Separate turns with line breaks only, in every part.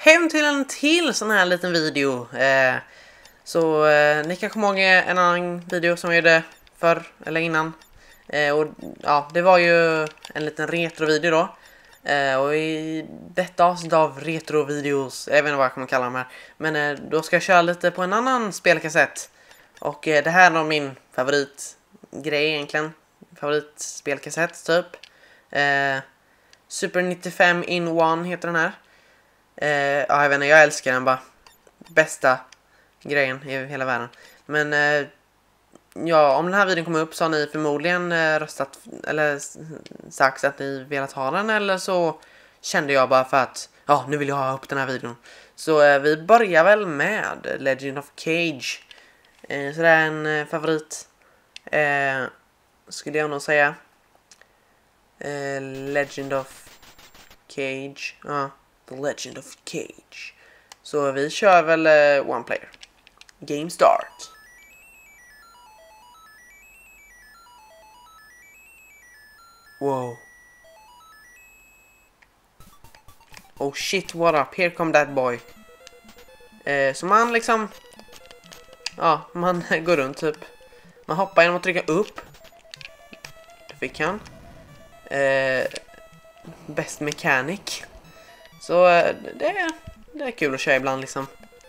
hem till en till sån här liten video. Ni kan komma ihåg en annan video som jag gjorde förr eller innan. Och ja, det var ju en liten retrovideo då. Och i detta avsnitt av retrovideos, jag vet inte vad jag kommer kalla dem här, men då ska jag köra lite på en annan spelkassett. Och det här är min favoritgrej egentligen. Favoritspelkassett typ. Super 95 in one heter den här. Ja, jag vet inte, jag älskar den bara. Bästa grejen i hela världen. Men ja, om den här videon kommer upp så har ni förmodligen röstat eller sagt att ni velat ha den, eller så kände jag bara för att ja, nu vill jag ha upp den här videon. Så vi börjar väl med Legend of Cage. Så det är en favorit, skulle jag nog säga. Legend of Cage. Ja, The Legend of Cage. Så vi kör väl one player. Game start. Wow. Oh shit, what up? Here come that boy. Så man liksom... Ja, man går runt typ. Man hoppar genom att trycka upp. Det fick han. Best mechanic. Så det är kul att köra ibland liksom.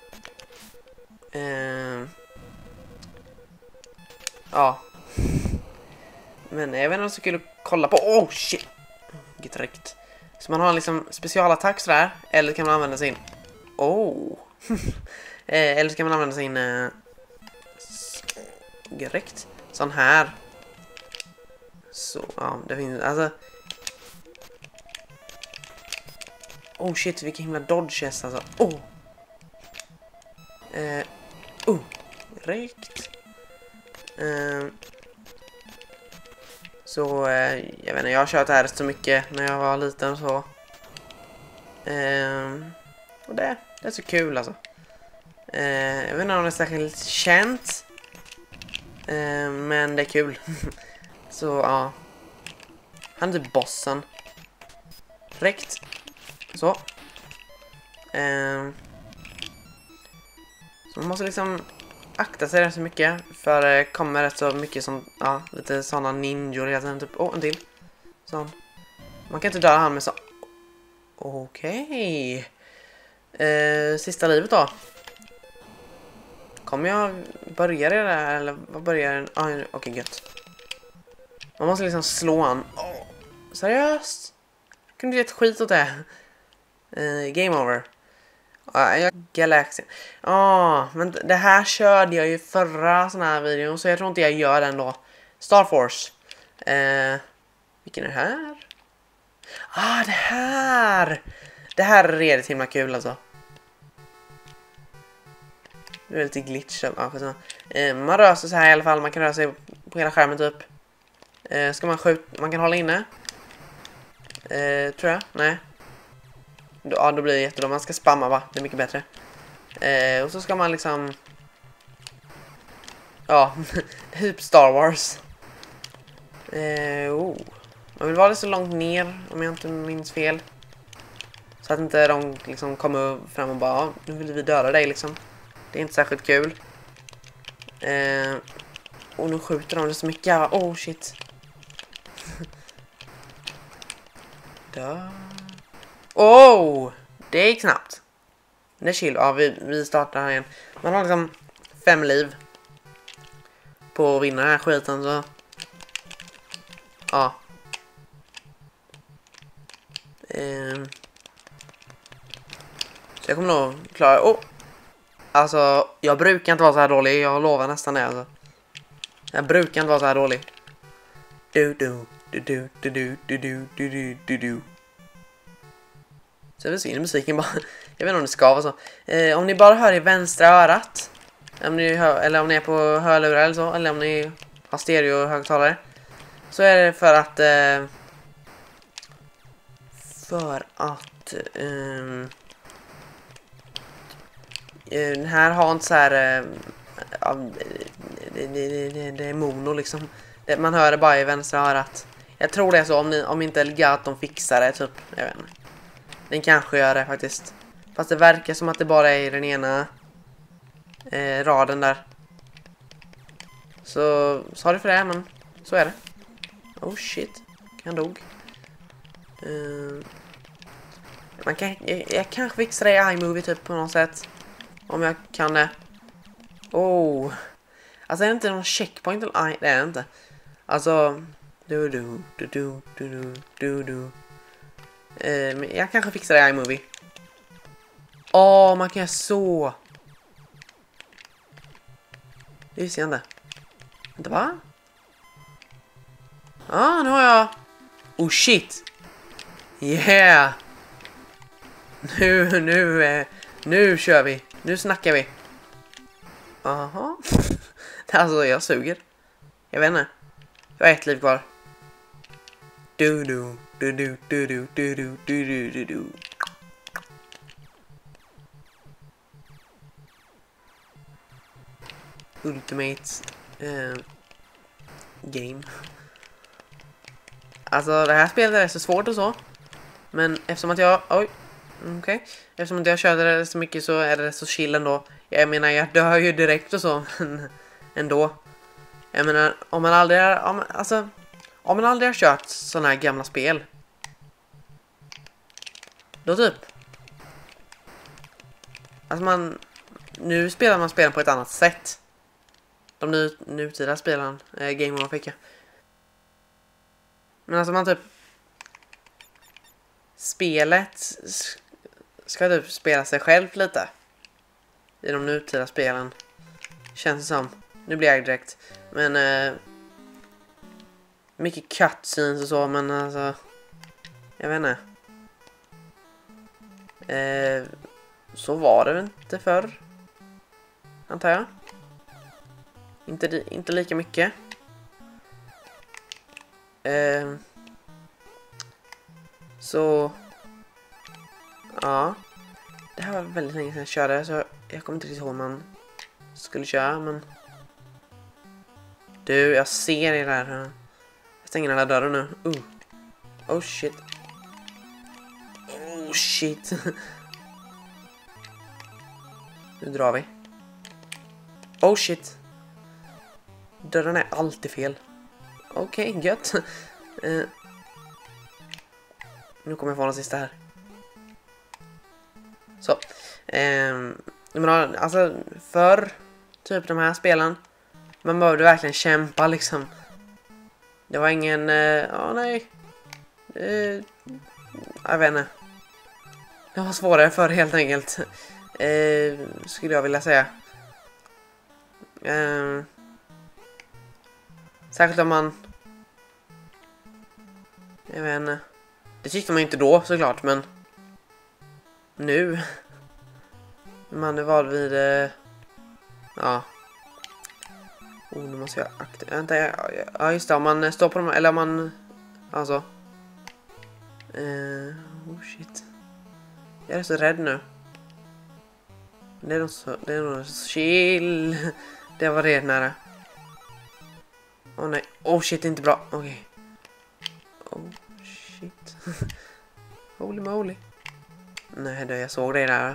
Ja. Men jag vet inte om det är så kul att kolla på. Oh shit. Get räckt. Så man har liksom specialattack sådär. Eller kan man använda sin... Oh. Eller så kan man använda sin... Direkt. Sån här. Så, ja, det finns... Alltså... Oh shit, vilken himla dodges alltså. Direkt. Så, jag vet inte, jag har kört det här så mycket när jag var liten så. Och det är så kul alltså. Jag vet inte om det är särskilt känt. Men det är kul. Så, ja. Han är typ bossen. Direkt. Så. Så man måste liksom akta sig rätt så mycket. För det kommer rätt så mycket som, ja, lite sådana ninjor hela tiden. Typ, en till. Sån. Man kan inte döda han med så. Okej. Sista livet då. Kommer jag börja det där, eller vad börjar den? Okej, gött. Man måste liksom slå han. Seriöst? Kunde du ge ett skit åt det? Game over. Galaxy. Men det här körde jag ju förra sån här videon, så jag tror inte jag gör den då. Star Force. Vilken är det här? Det här! Det här är redigt himla kul alltså. Det är lite glitch. Man rör sig så här i alla fall. Man kan röra sig på hela skärmen typ. Ska man skjuta? Man kan hålla inne. Tror jag. Nej. Ja, då blir det jättebra. Man ska spamma, va? Det är mycket bättre. Och så ska man liksom... Ja, typ Star Wars. Man vill vara så långt ner, om jag inte minns fel. Så att inte de liksom kommer fram och bara, nu vill vi döda dig liksom. Det är inte särskilt kul. Och nu skjuter de det så mycket. Oh shit. Det gick snabbt. Det är chill. Ja, vi startar här igen. Man har liksom 5 liv på att vinna den här skiten, så ja. Så jag kommer nog klara. Alltså, jag brukar inte vara så här dålig. Jag lovar nästan det alltså. Jag brukar inte vara så här dålig. Så jag försvinner musiken bara. Jag vet inte om det ska vara så. Om ni bara hör i vänstra örat, eller om ni är på hörlurar eller så, eller om ni har stereo högtalare, så är det för att den här har inte så här det är mono liksom. Man hör det bara i vänstra örat. Jag tror det är så, om inte Elgato fixar det typ. Jag vet inte. Den kanske gör det faktiskt. Fast det verkar som att det bara är i den ena raden där. Så sorry för det, men så är det. Oh shit, han dog. Jag kanske fixar det i iMovie typ på något sätt. Om jag kan det. Oh. Alltså är det inte någon checkpoint eller? Nej, det är det inte. Alltså men jag kanske fixar det i iMovie. Man kan göra så. Det visste jag inte. Vänta, va? Nu har jag. Oh shit. Yeah. Nu kör vi. Nu snackar vi. Aha. Alltså jag suger. Jag vet inte. Jag har ett liv kvar. Du. Ultimate game. Alltså det här spelet är så svårt och så. Men eftersom att jag... Okej. Eftersom att jag körde det så mycket så är det så chill ändå. Jag menar, jag dör ju direkt och så. Men ändå. Jag menar, om man aldrig har kört såna här gamla spel. Då typ. Alltså nu spelar man spelen på ett annat sätt. De nutida spelen, Game Over fick jag. Men alltså man typ... Spelet ska typ spela sig själv lite. I de nutida spelen. Känns det som. Nu blir jag direkt. Men... mycket cutscenes och så, men alltså... Jag vet inte. Så var det inte förr. Antar jag. Inte lika mycket. Så... Ja. Det här var väldigt länge sedan jag körde, så jag kommer inte riktigt ihåg om man skulle köra, men... Du, jag ser det där. Jag stänger den där dörren nu. Oh shit. Oh shit. Nu drar vi. Oh shit. Dörren är alltid fel. Okej, gött. Nu kommer jag få den sista här. Så. Alltså, för typ de här spelen. Man behövde verkligen kämpa liksom. Det var ingen... nej. Jag vet inte. Det var svårare för helt enkelt. Skulle jag vilja säga. Särskilt om man... Jag vet inte. Det tyckte man inte då såklart, men... Nu. Man är van vid... ja. Nu måste jag vänta, ja just det, om man står på dem, eller om man... Alltså... oh shit. Jag är så rädd nu. Det är nog så chill. Det var redan nära. Nej. Oh shit, det är inte bra. Okej. Oh shit. Holy moly. Nej, då jag såg det där.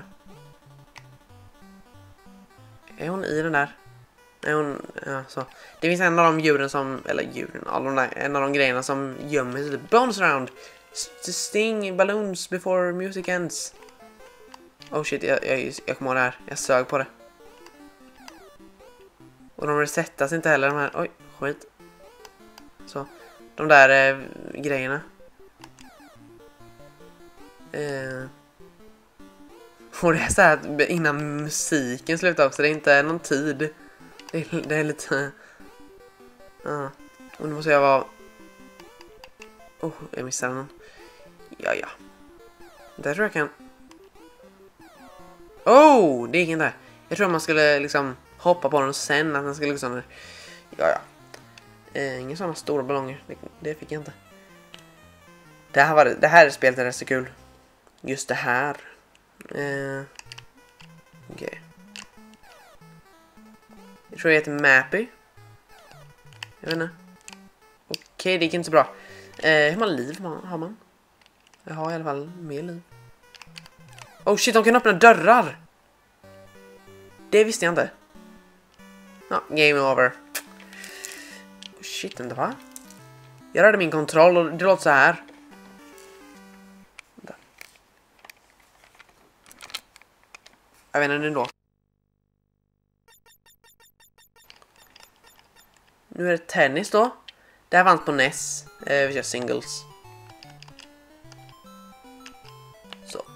Är hon i den där? Nej, hon... Ja, så. Det finns en av de djuren som... Eller djuren, alla de där, en av de grejerna som gömmer sig. Bonus round. Sting balloons before music ends. Oh shit, jag kommer ihåg det här. Jag sög på det. Och de resettas inte heller, de här... Oj, skit. Så. De där grejerna. Och det är så här innan musiken slutar också. Det är inte någon tid. Det är lite... Och nu måste jag vara... jag missade den. Ja. Där tror jag kan... det är ingen där. Jag tror man skulle liksom hoppa på den och sen att den skulle liksom... Ja. Inga sådana stora ballonger. Det fick jag inte. Det här spelet är rätt så kul. Just det här. Okej. Jag tror det heter Mappy. Jag vet inte. Okej, det gick inte så bra. Hur många liv har man? Jag har i alla fall mer liv. Oh shit, de kan öppna dörrar. Det visste jag inte. Ja, game over. Oh shit, inte va? Jag rörde min kontroll och det låter så här. Jag vet inte nu då. Nu är det tennis då. Det här vanns på NES. Vi kör singles. Så.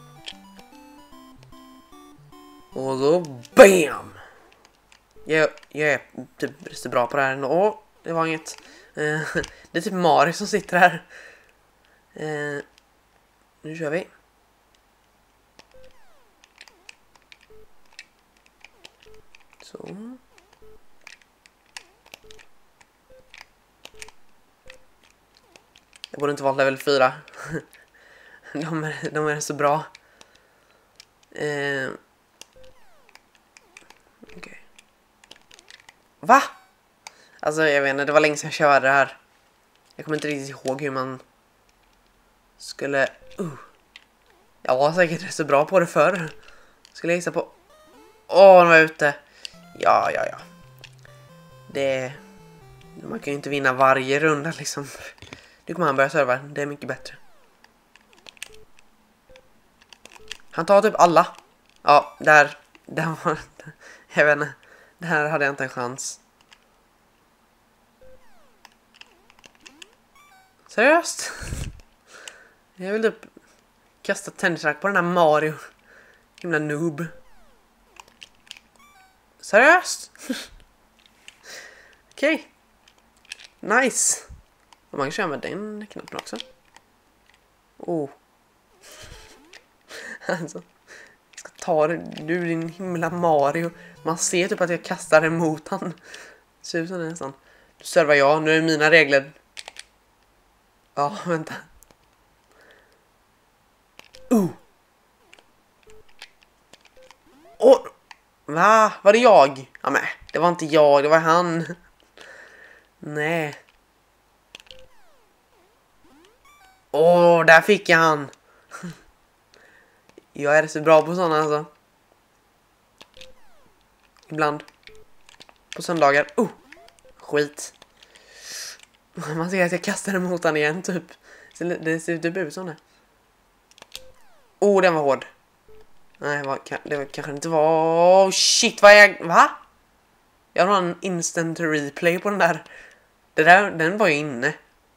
Och då BAM! Jag är typ så bra på det här ändå. Åh, det var inget. Det är typ Mario som sitter här. Nu kör vi. Så. Jag borde inte vara level 4. de är så bra. Okay. Va? Alltså jag vet inte, det var länge sedan jag körde det här. Jag kommer inte riktigt ihåg hur man skulle... Jag var säkert så bra på det förr. Skulle jag gissa på... Åh, de var ute. Ja. Man kan ju inte vinna varje runda liksom. Nu kommer han börja serva. Det är mycket bättre. Han tar typ alla. Ja, där var... Jag vet inte. Det här hade jag inte en chans. Seriöst? Jag vill typ kasta tennisrack på den här Mario. Himla noob. Seriöst? Okej. Nice. Och man kan köra med den knappen också. Oh. Alltså. Jag ska ta det. Du din himla Mario. Man ser typ att jag kastar emot han. Ser ut som det nästan. Du servar jag. Nu är mina regler. Ja, vänta. Åh! Va? Var det jag? Ja, men det var inte jag, det var han. Nej. Åh, där fick jag han. Jag är så bra på sådana alltså. Ibland. På söndagar. Skit. Man ser att jag kastar emot han igen typ. Det ser typ ut som det. Den var hård. Nej, det var kanske inte var... Oh, shit, va? Jag har en instant replay på den där. Den var ju inne.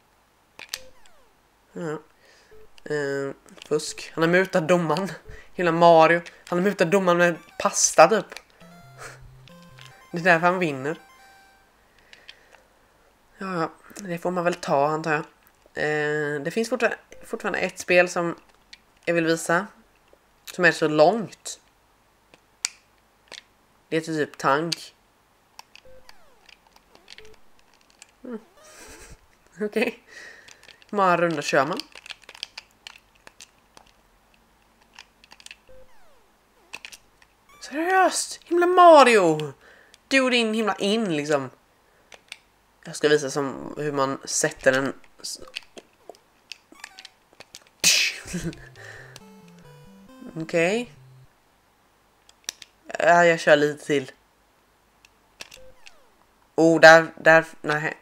Ja. Fusk. Han har mutat domaren. Hela Mario. Han har mutat domaren med pasta typ. Det är därför han vinner. Ja, det får man väl ta antar jag. Det finns fortfarande ett spel som jag vill visa. Som är så långt. Det heter typ Tank. Okej. Hur många rundor kör man? Seriöst? Himla Mario! Du din himla in liksom. Jag ska visa som hur man sätter en... Okej. Ja, jag kör lite till. Nej.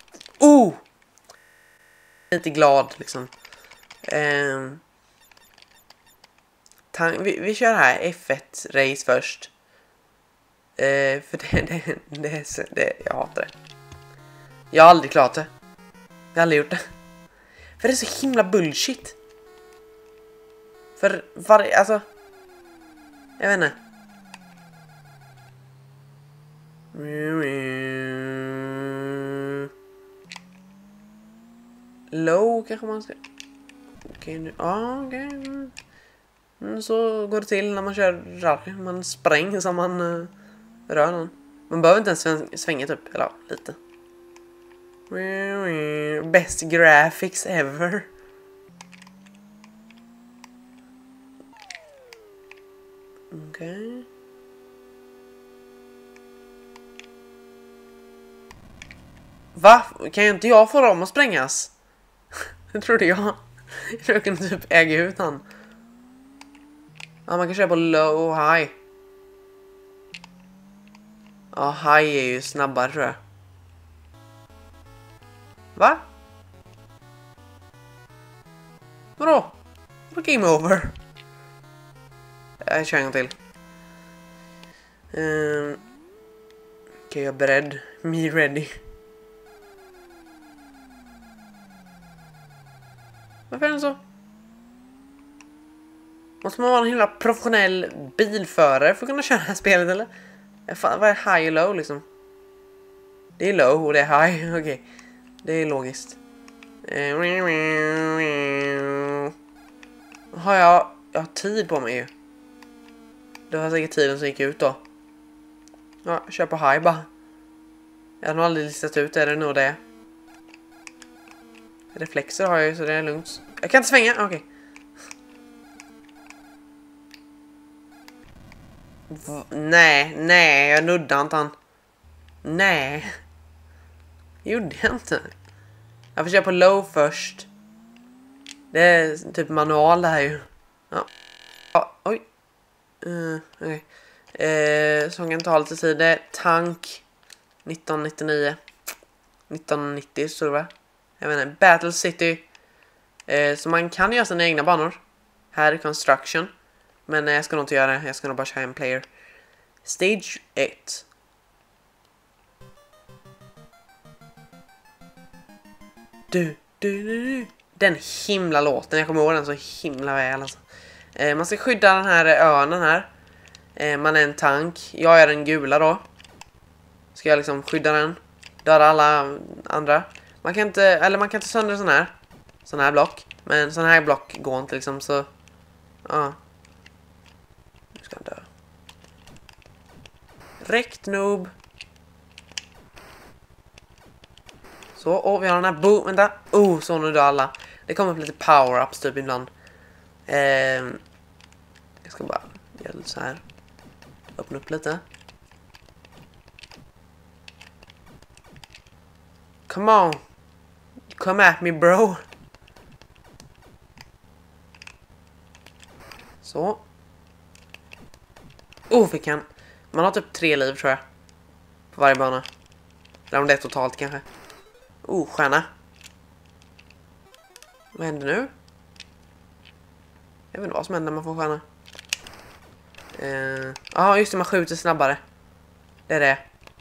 Lite glad liksom. Vi kör här F1 race först. För det jag hatar det. Jag har aldrig klarat det. Jag har aldrig gjort det. För det är så himla bullshit. För alltså jag vet inte. Low kanske man ska. Okej nu. Okej. Så går det till när man kör rally. Man spränger som man rör någon. Man behöver inte ens svänga typ. Eller lite. Best graphics ever. Okej. Va? Kan inte jag få dem att sprängas? Det trodde jag. Jag kunde typ äga ut han. Ja, man kan köra på low och high. Ja, high är ju snabbare tror jag. Va? Vadå? Vad game over? Jag kör en gång till. Okej, jag är beredd. Me ready. Varför är den så? Måste man vara en hela professionell bilförare för att kunna köra det här spelet eller? Fan, vad är high och low liksom? Det är low och det är high. Okej. Det är logiskt. Har jag har tid på mig ju. Det var säkert tiden som gick ut då. Ja, kör på high bara. Jag har nog aldrig listat ut, är det nog det? Reflexer har jag ju så det är lugnt. Jag kan inte svänga, okej. Nej, jag nuddade inte han. Nej. Gjorde jag inte. Jag får köra på low först. Det är typ manual det här ju. Ja. Oj. Okej. Sången tar lite tid. Det är Tank 1999. 1990 så det var. Jag vet inte. Battle City. Så man kan göra sina egna banor. Här är Construction. Men jag ska nog inte göra det. Jag ska nog bara köra en player. Stage 1. Du. Den himla låten. Jag kommer ihåg den så himla väl alltså. Man ska skydda den här örnen här. Man är en tank. Jag är den gula då. Ska jag liksom skydda den. Döda alla andra. Man kan inte söndra sån här block. Men sån här block går inte liksom så. Ja. Nu ska han dö. Räckt noob. Så, vi har den här vänta. Så nu dör alla. Det kommer upp lite power-ups typ ibland. Jag ska bara göra lite så här. Öppna upp lite. Come on. Come at me bro. Så. Fick han. Man har typ 3 liv tror jag. På varje bana. Eller om det är totalt kanske. Stjärna. Vad händer nu? Jag vet inte vad som händer när man får stjärna. Just det, man skjuter snabbare. Det är det.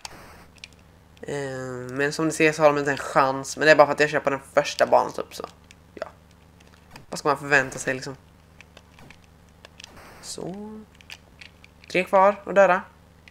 Men som ni ser så har de inte en chans. Men det är bara för att jag köper den första banan typ så. Ja. Vad ska man förvänta sig liksom? Så. 3 kvar och döda.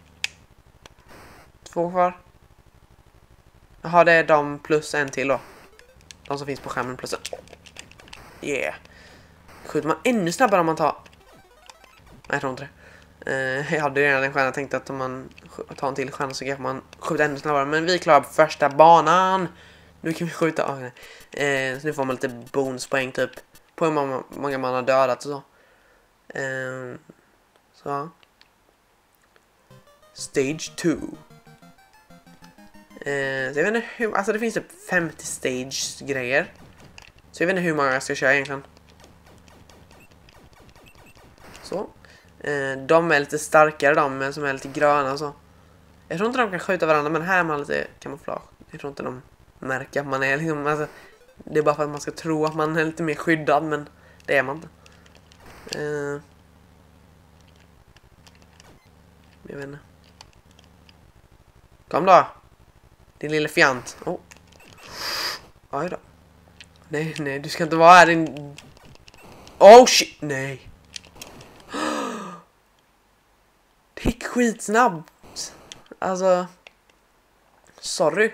2 kvar. Jaha, det är de plus en till då. De som finns på skärmen plus en. Yeah. Skjuter man ännu snabbare om man tar... Nej, jag tror inte det. Jag hade redan en stjärna. Jag tänkte att om man tar en till stjärna så kan man skjuta ännu snabbare. Men vi klarar på första banan. Nu kan vi skjuta... så nu får man lite bonuspoäng typ. På hur många man har dödat och så. Så. Stage 2. Så jag vet inte hur... Alltså det finns typ 50 stage-grejer. Så jag vet inte hur många jag ska köra egentligen. Så. De är lite starkare de som är lite gröna och så. Jag tror inte de kan skjuta varandra men här har man lite kamouflage. Jag tror inte de märker att man är liksom... Alltså, det är bara för att man ska tro att man är lite mer skyddad men det är man inte. Jag vet inte. Kom då. Din lilla fjant. Oj då. Nej, du ska inte vara här din... Shit, nej. Det gick skitsnabbt. Alltså... Sorry.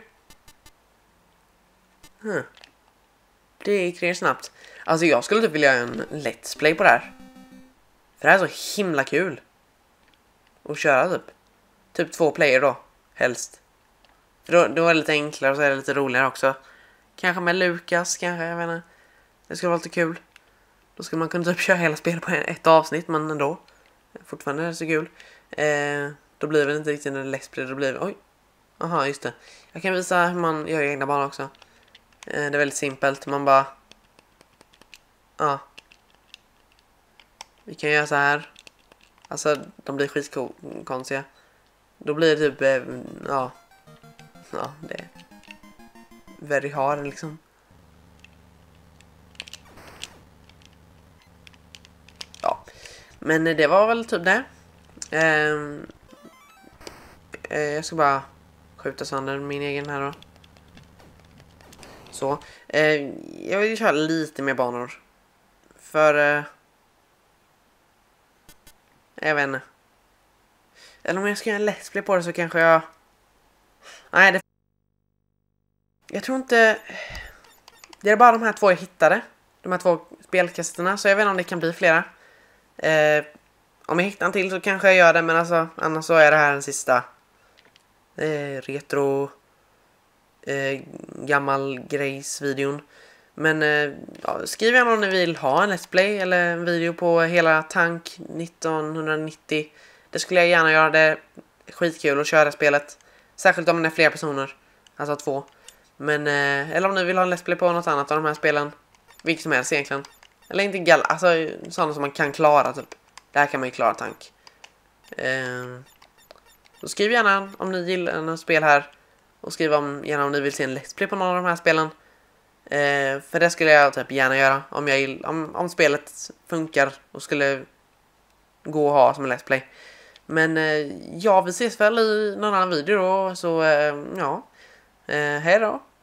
Det gick ner snabbt. Alltså jag skulle typ vilja göra en let's play på det här. För det här är så himla kul. Att köra typ. Typ 2 player då. Helst. För då är det lite enklare och så är det lite roligare också. Kanske med Lukas, kanske, jag vet inte. Det skulle vara lite kul. Då skulle man kunna typ köra hela spelet på ett avsnitt, men ändå. Fortfarande är det så kul. Då blir det inte riktigt en let's play, då blir det... Oj. Aha, just det. Jag kan visa hur man gör egna banor också. Det är väldigt simpelt. Man bara... Vi kan göra så här. Alltså, de blir skitkonstiga. Då blir det typ, ja, det är very hard liksom. Ja, men det var väl typ det. Jag ska bara skjuta sönder min egen här då. Så. Jag vill köra lite mer banor. För... jag vet inte. Eller om jag ska göra en let's play på det så kanske jag... Nej, det... Jag tror inte... Det är bara de här två jag hittade. De här två spelkassetterna. Så jag vet inte om det kan bli flera. Om jag hittar en till så kanske jag gör det. Men alltså, annars så är det här den sista... retro... gammal grejs-videon. Men ja, skriv gärna om ni vill ha en let's play eller en video på hela Tank 1990. Det skulle jag gärna göra. Det är skitkul att köra spelet. Särskilt om det är fler personer. Alltså 2. Men, eller om ni vill ha en let's play på något annat av de här spelen. Vilket som helst egentligen. Eller inte alltså sådana som man kan klara typ. Det här kan man ju klara Tank. Så skriv gärna om ni gillar något spel här. Och skriv gärna om ni vill se en let's play på någon av de här spelen. För det skulle jag typ gärna göra. Om spelet funkar och skulle gå att ha som en let's play. Men ja, vi ses väl i någon annan video då. Så ja, hej då.